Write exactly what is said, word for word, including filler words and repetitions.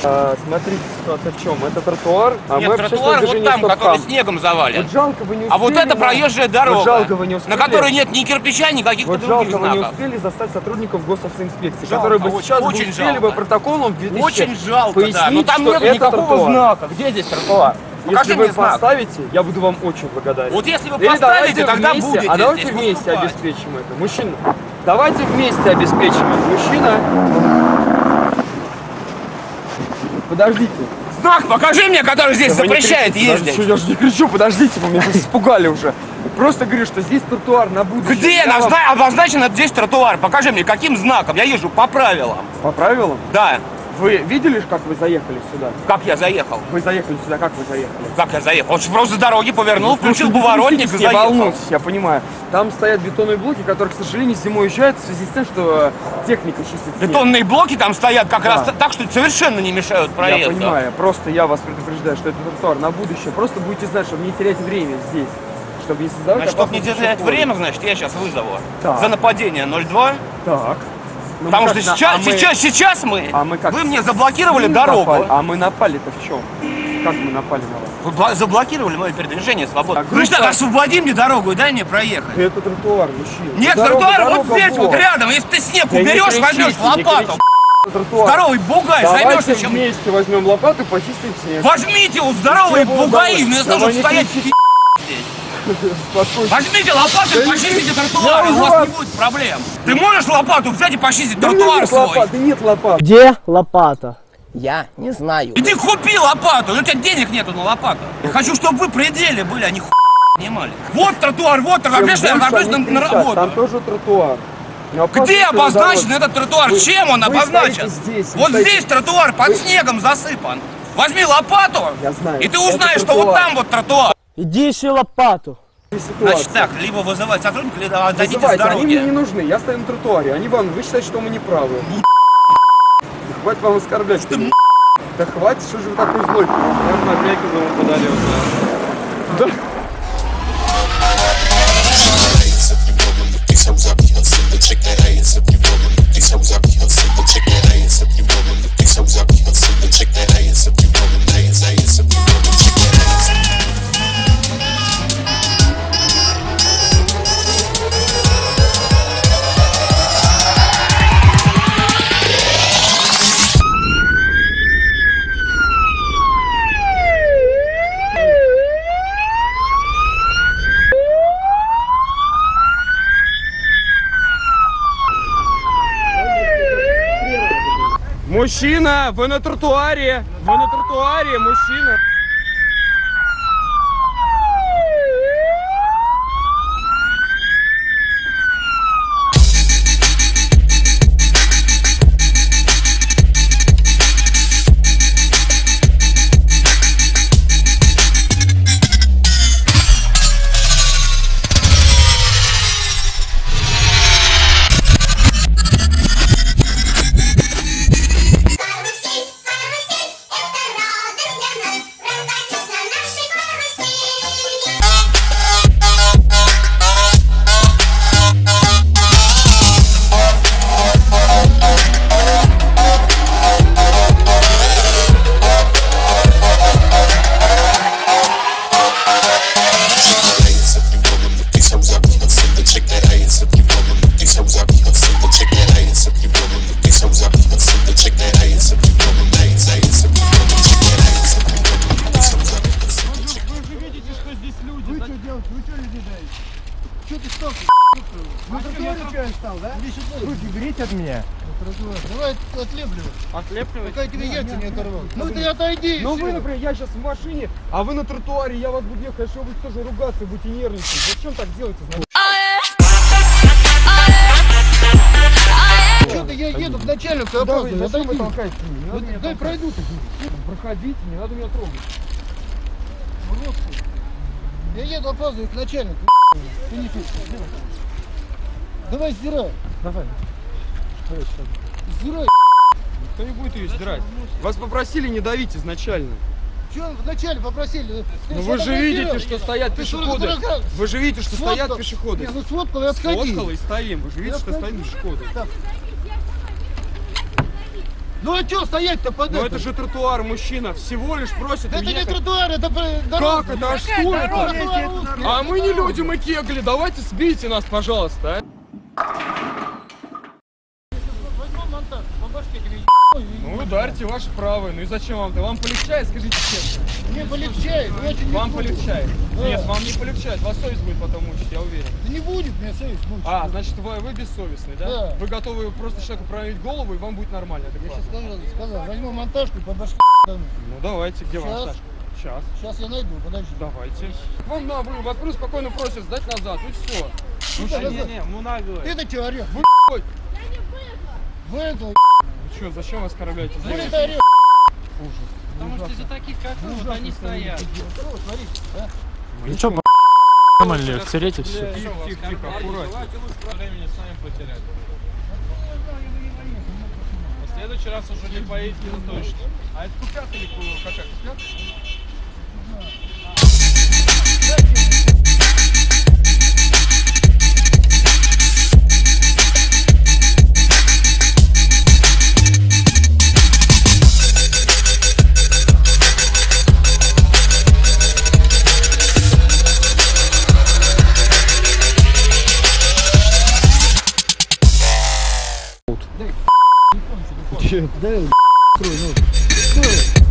А, смотрите, ситуация в чем? Это тротуар, а Нет, мы тротуар вот там, который снегом завален. Вот жалко, вы не успели. А вот это проезжая дорога, вот жалко, вы не успели. на которой нет ни кирпича, ни каких-то вот других жалко, знаков. вы не успели застать сотрудников госавтоинспекции, Жалко, которые бы очень, сейчас очень бы успели жалко. бы протоколом в две тысячи Очень жалко, пояснить, да. Но там что нет это никакого тротуар. знака. Где здесь тротуар? Если Покажи вы мне знак. поставите, я буду вам очень благодарен. Вот если вы Или поставите, тогда вместе, будете А давайте здесь вместе выступать. обеспечим это. Мужчина, давайте вместе обеспечим это. Мужчина, подождите. Знак покажи мне, который здесь Да вы не запрещает кричите, ездить. подождите, я же не кричу, подождите, вы меня испугали уже. Просто говорю, что здесь тротуар на будущее. Где Я вам- назна- обозначен здесь тротуар? Покажи мне, каким знаком? Я езжу по правилам. По правилам? Да. Вы видели, как вы заехали сюда? Как я заехал? Вы заехали сюда, как вы заехали? Как я заехал? Он же просто с дороги повернул, включил поворотник и Не заехал. волнуйтесь, я понимаю. Там стоят бетонные блоки, которые, к сожалению, зимой уезжают в связи с тем, что техника чистит снег. Бетонные блоки там стоят как Да. раз так, что совершенно не мешают проезду. Я понимаю, просто я вас предупреждаю, что это тротуар на будущее. Просто будете знать, чтобы не терять время здесь. Чтобы не создавать Значит, чтобы не опасность терять пешеходам. время, значит, я сейчас вызову. Так. За нападение ноль два. Так. Ну, Потому мы что как на- сейчас, а мы- сейчас, сейчас мы, а мы как? вы мне заблокировали Мы дорогу. напали. А мы напали-то в чем? Как мы напали на вас? Вы бла- заблокировали мое передвижение свободно. А Говоришь, так, группа- освободи мне дорогу и дай мне проехать. Это тротуар, мужчина. Нет, Дорога, тротуар дорога, вот здесь, вот вот. рядом. Если ты снег Да не уберешь, кричите, возьмешь не лопату. кричите. Тротуар. Здоровый бугай, Давайте займешься чем... вместе возьмем лопату и почистим снег. Возьмите вот здоровые Всего бугаи, удовольствия. вместо того, Давай чтобы не стоять кричите. здесь. Спокойно. Возьмите лопату Да и не почистите кричи. тротуар, Я и у уже вас вас- не будет проблем. Ты можешь лопату взять и почистить Да тротуар нет свой? лопаты, нет лопат. Где лопата? Я не знаю. Иди купи лопату, у тебя денег нету на лопату. Я хочу, чтобы вы при деле были, а не хуй снимали. Вот тротуар, вот тротуар, Чем опять я больше опять они на, на кричат, работу. Там тоже тротуар. Но Где опасность обозначен дорога. этот тротуар? Вы- Чем он вы обозначен? стоите здесь, вы вот стоите- здесь тротуар под Вы- снегом засыпан. Возьми лопату, Я знаю, и ты это узнаешь, что вот тротуар. там вот тротуар. Иди ищи лопату. Значит Ситуация. так, либо вызывать сотрудника, либо отойдите с Вызывайте, они мне не дороги. нужны, я стою на тротуаре. Они вам, вы считаете, что мы не правы. Да хватит вам оскорблять. Что ты Да хватит, что же вы такой злой? Прям на грейку вам подали вот да. Мужчина, вы на тротуаре! Вы на тротуаре, мужчина! От меня. Давай отлепливай. Отлепливать? Пока я тебе яйца не оторвал. Ну ты отойди. Ну всё. вы, например, я сейчас в машине, а вы на тротуаре, я вас буду ехать, что вы будете тоже ругаться, будете нервничать. Зачем так делаете? Что ты, я еду к начальнику, ты Да вы, опаздываешь. зачем вы Отойди. толкаете меня? Не Ну, надо меня дай толкать. пройду ты. Проходите, не надо меня трогать. Я еду опаздываю к начальнику. Ты не пишешь. Давай сдирай. Давай. Сдирай. Никто не будет ее сдирать. Вас попросили не давить изначально. Что вначале попросили? Ты Ну вы же видите, сфотографировал? что стоят Ты что, пешеходы. разрагал? Вы же видите, что стоят Сфоткал? пешеходы. Не, ну сфоткал и отходи. Сфоткал и стоим. Вы же видите, что отходи. стоят пешеходы. Так. Ну а что стоять-то под Ну это? это же тротуар, мужчина. Всего лишь просит Это не уехать. тротуар, это при- дорога. Как это? А что это? Тротуар узкий. А мы не люди, мы кегли. Давайте сбейте нас, пожалуйста, а. Возьму монтаж, по башке тебе еб***ь, и Ну ударьте ваши правые. Ну и зачем вам-то? Вам полегчает, скажите честно. Мне полегчает, очень не Вам будет. полегчает. Да. Нет, вам не полегчает. Вас совесть будет потом мучить, я уверен. Да не будет мне совесть мучить. А, значит, вы, вы бессовестный, да? Да. Вы готовы просто человеку проверить голову, и вам будет нормально. Я сейчас адекватно. сказал, сказал, возьму монтажку по башке дам. Ну давайте, где Сейчас. ваш Сашка? Сейчас. Сейчас я найду, подожди. Давайте. Вам на, вы, вас просто спокойно просят сдать назад, и все. Ну, Ну, да, не, да. не, ну нагло. Ты-то что, орех? Вы ой, Выехал, вы что, зачем оскорбляете? ну это девушек? орех. Ужас. Потому что из-за таких, как вы, вот они стоят. Вот, смотри, а? Ну что, нормально, втереть и все. Тихо, тихо, тихо, аккуратно. Давайте лучше времени с вами потерять. В следующий раз уже не поедете, это точно. А это купят или ку- какая? Купят? Дай, дай, стой, ну. Стой.